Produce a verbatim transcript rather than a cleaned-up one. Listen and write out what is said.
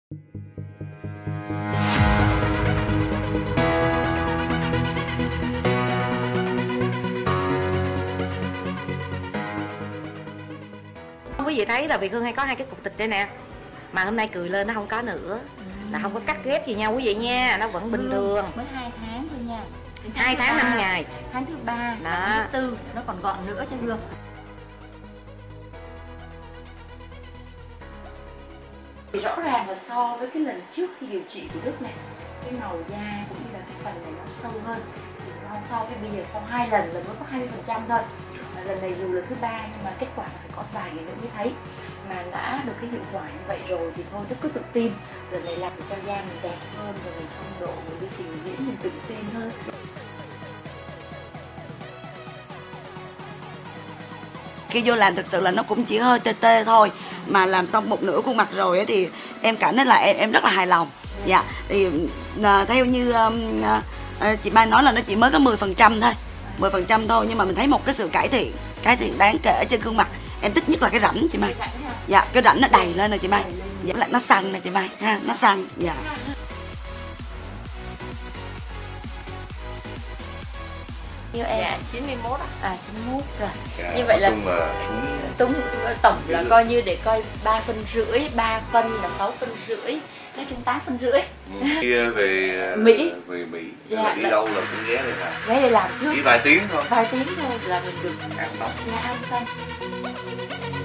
Quý vị thấy là Việt Hương hay có hai cái cục thịt đây nè, mà hôm nay cười lên nó không có nữa, là không có cắt ghép gì nhau quý vị nha, nó vẫn bình thường. Mới hai tháng thôi nha. Hai tháng năm ngày. Tháng thứ ba, đó. Tháng thứ tư nó còn gọn nữa cho Hương. Thì rõ ràng là so với cái lần trước khi điều trị của Đức này, cái màu da cũng như là cái phần này nó sâu hơn. Thì so, so với bây giờ sau hai lần là mới có hai mươi phần trăm thôi. Và lần này dù là thứ ba nhưng mà kết quả là phải có vài ngày nữa mới thấy. Mà đã được cái hiệu quả như vậy rồi thì thôi Đức cứ tự tin. Lần này làm cho da mình đẹp hơn, rồi mình phong độ, mình đi trình diễn mình tự tin hơn. Khi vô làm thực sự là nó cũng chỉ hơi tê tê thôi, mà làm xong một nửa khuôn mặt rồi ấy, thì em cảm thấy là em em rất là hài lòng. Dạ, thì à, theo như à, à, chị Mai nói là nó chỉ mới có mười phần trăm thôi, mười phần trăm thôi, nhưng mà mình thấy một cái sự cải thiện, cải thiện đáng kể trên gương mặt. Em thích nhất là cái rãnh chị Mai. Dạ, cái rãnh nó đầy lên rồi chị Mai. Dạ, lại nó săn nè chị Mai, ha, nó săn. Dạ. Như em Dạ, chín mươi mốt á. À, chín mươi mốt rồi. Dạ, như vậy là là xuống Túng tổng là coi như để coi ba phân rưỡi, ba phân là sáu phân rưỡi, nói chung tám phân rưỡi. đi về Mỹ. về Mỹ. Dạ, là đi là... đâu là cũng ghé đây làm. Ghé đây làm trước. Chỉ vài tiếng thôi. Vài tiếng thôi là mình được An tâm. nhà an tâm.